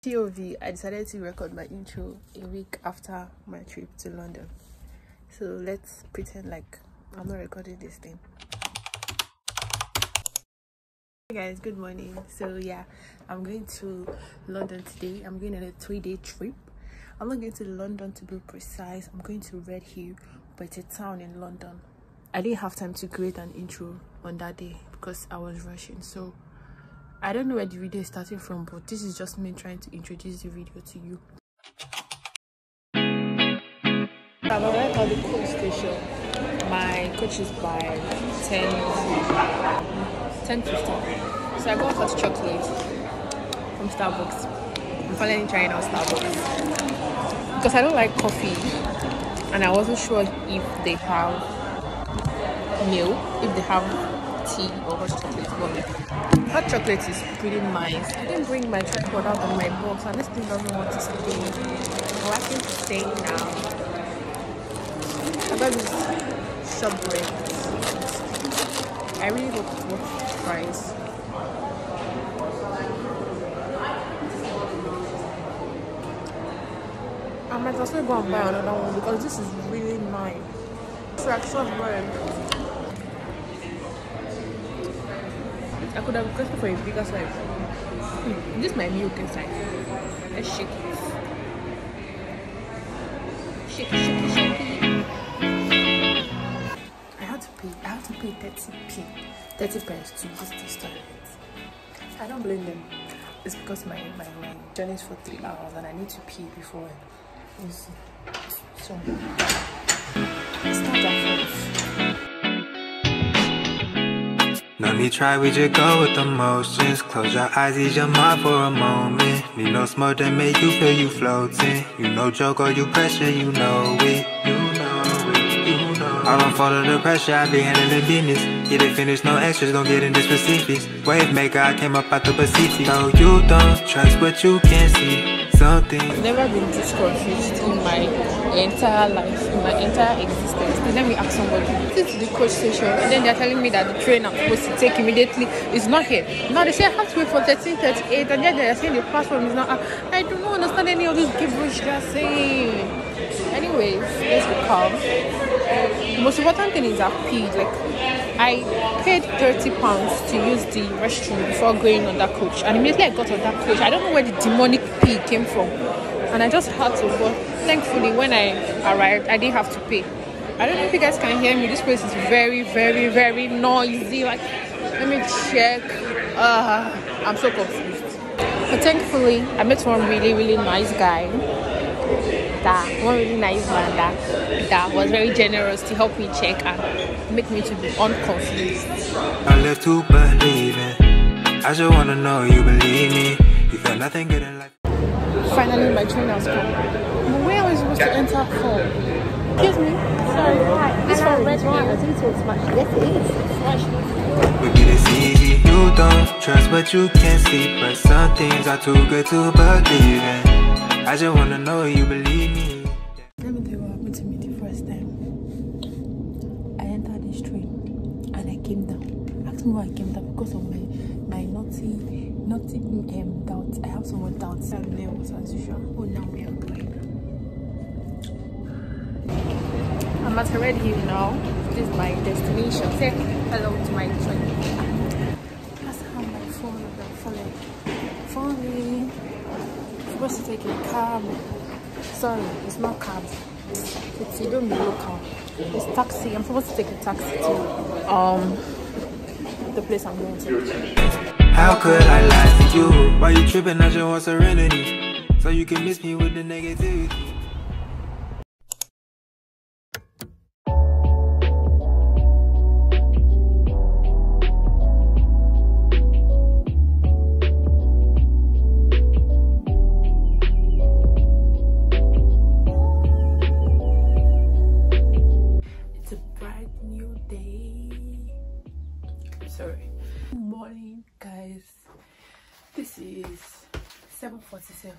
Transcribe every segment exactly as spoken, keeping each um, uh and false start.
P O V, I decided to record my intro a week after my trip to London. So let's pretend like I'm not recording this thing. Hey guys, good morning. So yeah, I'm going to London today. I'm going on a three-day trip. I'm not going to London to be precise. I'm going to Redhill, but it's a town in London. I didn't have time to create an intro on that day because I was rushing. So I don't know where the video is starting from, but this is just me trying to introduce the video to you. I've arrived at the coach station. My coach is by ten fifteen. So I got hot chocolate from Starbucks. I'm finally trying out Starbucks because I don't like coffee, and I wasn't sure if they have milk, if they have tea or hot chocolate. But hot chocolate is pretty nice. I didn't bring my tripod out of my box, and this thing doesn't want to stay. We're actually staying now. I got this shortbread. I really hope it's worth the price. I might also go and buy another one because this is really nice. It's like shortbread. I could have requested for a bigger size. Hmm. This is my milk inside. Let's shake it. Shake it, shake it, shake it. I had to pay. I had to pay thirty p, thirty pence to use this toilet. I don't blame them. It's because my my my journey is for three hours and I need to pee before. You see. So it's not that first. No need try, we just go with the motions. Close your eyes, ease your mind for a moment. Need no smoke that make you feel you floating. You know joke or you pressure, you know it. You know it, you know it. I don't fall under pressure, I be handling business. Get it finished, no extras, don't get into specifics. Wave maker, I came up out the Pacific. So you don't trust what you can't see. Something. I've never been this confused in my entire life, in my entire existence. Then let me ask somebody. This is the coach station, and then they're telling me that the train I'm supposed to take immediately is not here. Now they say I have to wait for thirteen thirty-eight, and then they're saying the platform is not up. I do not understand any of this gibberish they're saying. Anyways, let's be calm. The most important thing is I've paid. Like, I paid thirty pounds to use the restroom before going on that coach, and immediately I got on that coach, I don't know where the demonic pee came from, and I just had to. But thankfully, when I arrived, I didn't have to pay. I don't know if you guys can hear me. This place is very, very, very noisy. Like, let me check. Uh, I'm so confused. But thankfully, I met one really, really nice guy. That one really nice man that that was very generous to help me check and make me to be unconfused. I live to believe in. I just wanna know you believe me. You feel nothing good in life. Finally, my train has come. But where am I supposed to enter from? Excuse me. Sorry. Hi. This from Redhill. Yes, it is. We get it easy. You don't trust what you can't see, but some things are too good to believe in. I just wanna know you believe me. Let me tell you what happened to me the first time. I entered this train and I came down. Ask me why I came down, because of my my naughty naughty um doubts. I have so much doubts. And nails as usual. Oh, now we are going. I'm at Redhill now. This is my destination. Say hello to my train. That's how my phone is falling. Falling. I'm supposed to take a cab. Sorry, it's not cab. It's, you don't be local. It's taxi. I'm supposed to take a taxi to um the place I'm going to. How could I lie to you? Why you tripping? I just want serenity, so you can miss me with the negativity. Sorry. Good morning, guys. This is seven forty-seven.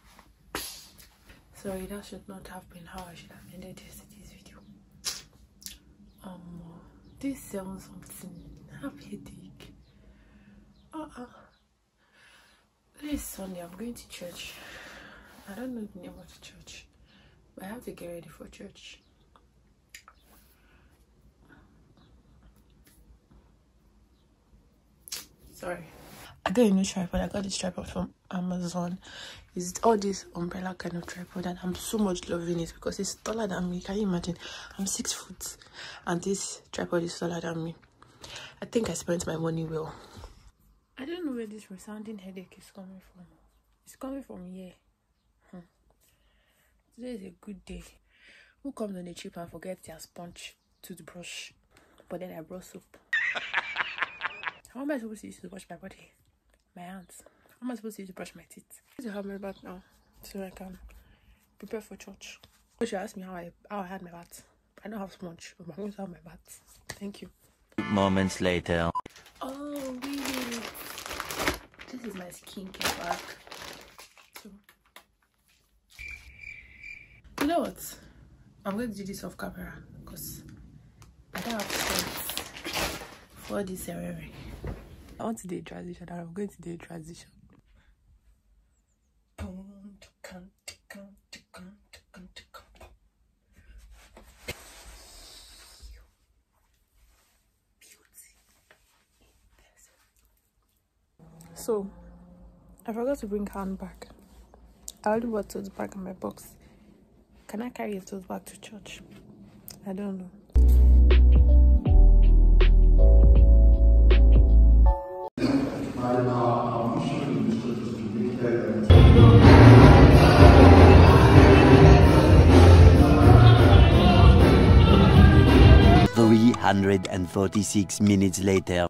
Sorry, that should not have been how I should have ended yesterday's video. Um, this seven something. I have headache. Uh uh. Today is Sunday. I'm going to church. I don't know the name of the church, but I have to get ready for church. Sorry. I got a new tripod. I got this tripod from Amazon. It's all this umbrella kind of tripod, and I'm so much loving it because it's taller than me. Can you imagine? I'm six foot, and this tripod is taller than me. I think I spent my money well. I don't know where this resounding headache is coming from. It's coming from here. Hmm. Today is a good day. Who comes on the trip and forgets their sponge, toothbrush, but then I brought soap? How am I supposed to use to wash my body? My hands. How am I supposed to use to brush my teeth? I need to have my bath now so I can prepare for church. You should ask me how I how I had my bath. I don't have sponge, but I'm going to have my bath. Thank you. Moments later. Oh, really? This is my skincare bag. So, you know what? I'm going to do this off camera because I don't have sense for this ceremony. I want to do a transition and I'm going to do a transition. So, I forgot to bring handbag. I already bought tote bag in my box. Can I carry a tote bag to church? I don't know. three hundred forty-six minutes later.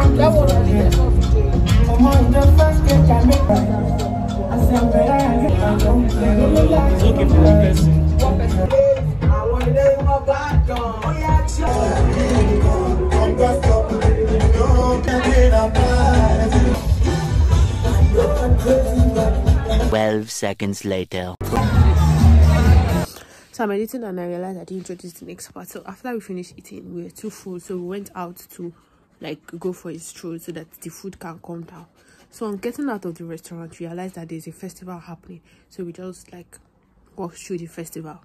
twelve seconds later. So I'm editing and I realized I didn't introduce the next part. So after we finished eating, we were too full, so we went out to like go for a stroll so that the food can come down. So on getting out of the restaurant, we realized that there's a festival happening, so we just like walked through the festival.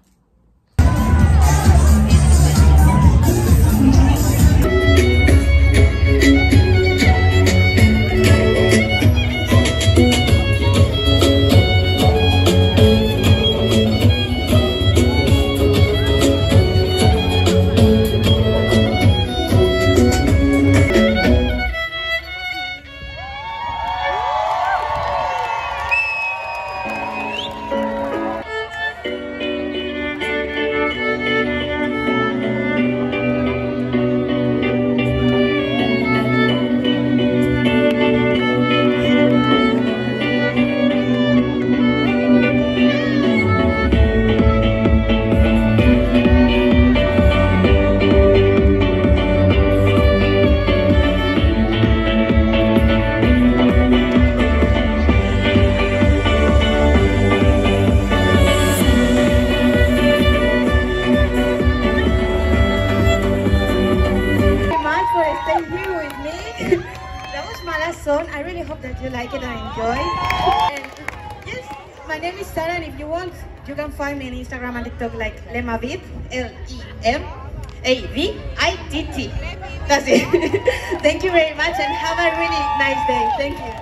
I really hope that you like it and enjoy. And yes, my name is Sarah, and if you want, you can find me on Instagram and TikTok like Lemavitt, L E M A V I T T. That's it. Thank you very much and have a really nice day. Thank you.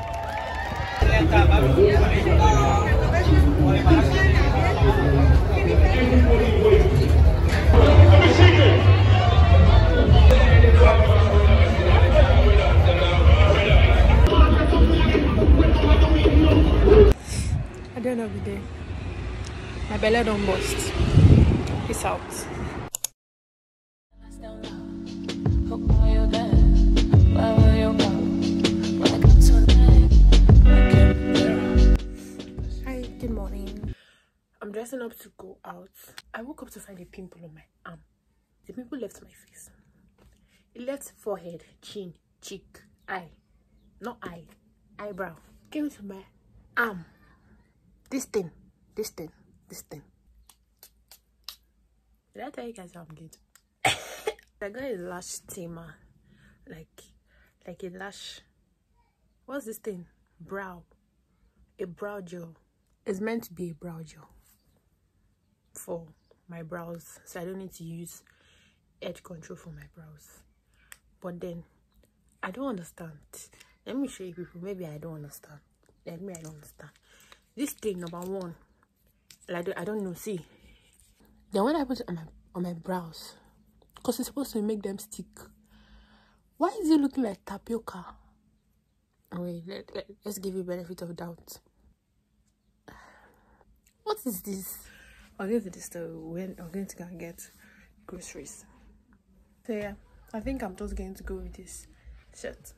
At the end of the day, my belly don't bust. Peace out. Hi, good morning. I'm dressing up to go out. I woke up to find a pimple on my arm. The pimple left my face. It left forehead, chin, cheek, eye. Not eye, eyebrow. Came to my arm. This thing, this thing, this thing. Did I tell you guys how I'm good? I got a lash tamer, like, like a lash. What's this thing? Brow. a brow gel. It's meant to be a brow gel for my brows, so I don't need to use edge control for my brows. But then I don't understand. Let me show you people. Maybe I don't understand. Let me I don't understand. This thing, number one, like I don't know. See, then when I put it on my on my brows, because it's supposed to make them stick. Why is it looking like tapioca? Oh, wait, let, let, let's give you benefit of doubt. What is this? I'll go to the store when I'm going to go and get groceries. So yeah, I think I'm just going to go with this shirt.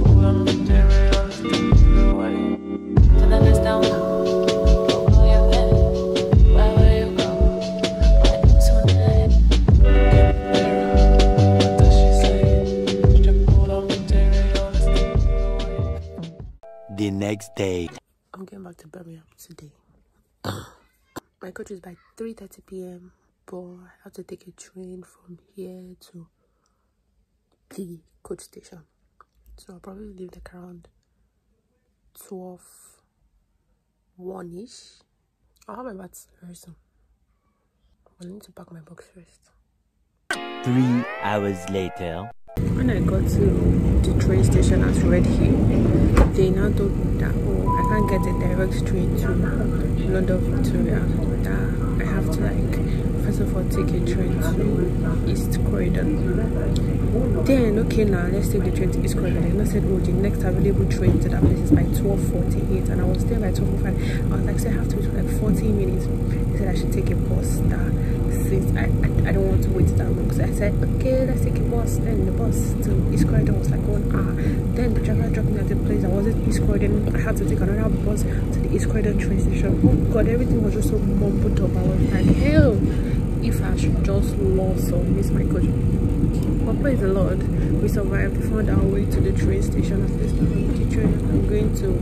The next day. I'm going back to Birmingham today. My coach is by three thirty p m but I have to take a train from here to the coach station. So I'll probably leave like around twelve, one-ish. I'll have my bath very soon. I need to pack my box first. Three hours later. When I got to the train station at Redhill, they now told me that, oh, I can't get a direct train to London Victoria. That I have to, like, first of all, take a train to East Croydon. Then, okay, now let's take the train to East Croydon. And I said, oh, the next available train to that place is by twelve forty-eight, and I was there by twelve forty-five. I was like, say, I have to wait for like fourteen minutes. He said I should take a bus. That since I, I I don't want to wait that long, so I said, okay, let's take a bus. Then the bus to East Croydon was like one hour. Then the driver dropped me at the place. I wasn't East Croydon. I had to take another bus to the East Croydon train station. Oh God, everything was just so mumbled up. I was like, hell, if I should just lost or miss my coach. But praise the Lord, we survived. We found our way to the train station. At least I'm the train. I'm going to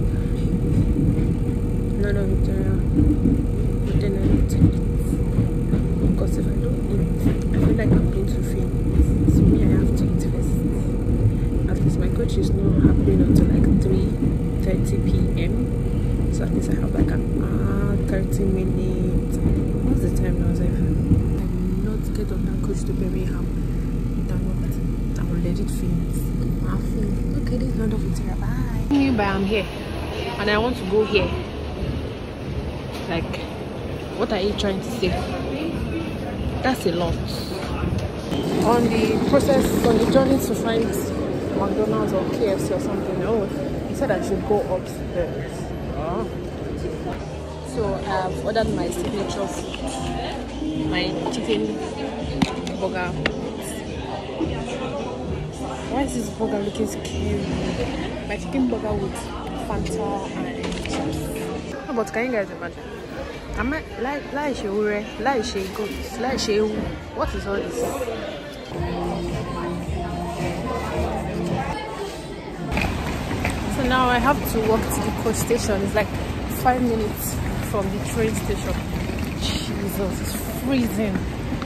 London Victoria. But then I need to eat. Because if I don't eat, I feel like I'm going to fail. So me, I have to eat first. At least my coach is not happening until like three thirty p m So at least I have like an hour, thirty minutes. What's the time now? I will not get on that coach to Birmingham. I will let it finish. I'll feel okay, this is not Victoria. Bye. But I'm here and I want to go here. Like, what are you trying to say? That's a lot. On the process, on the journey to find McDonald's or K F C or something, oh, he said I should go upstairs. Oh. So I've ordered my signature food, my chicken burger. Why is this burger looking scary? My chicken burger with Fanta and chips. How about, can you guys imagine? I'm like, like, like, like, she goes, like, she. What is all this? So now I have to walk to the coach station. It's like five minutes from the train station. Jesus, it's freezing.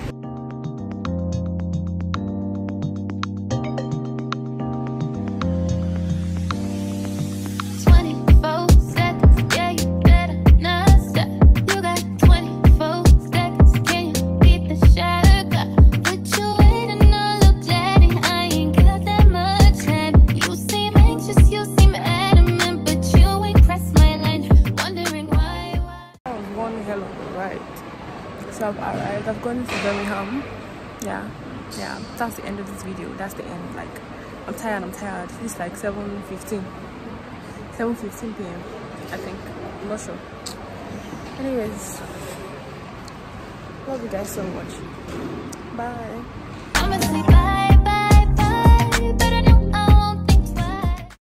So I've arrived, I've gone to Birmingham. Yeah, yeah, that's the end of this video. That's the end. Like, I'm tired, I'm tired. It's like seven fifteen seven fifteen p m I think. I'm not sure. Anyways, love you guys so much. Bye.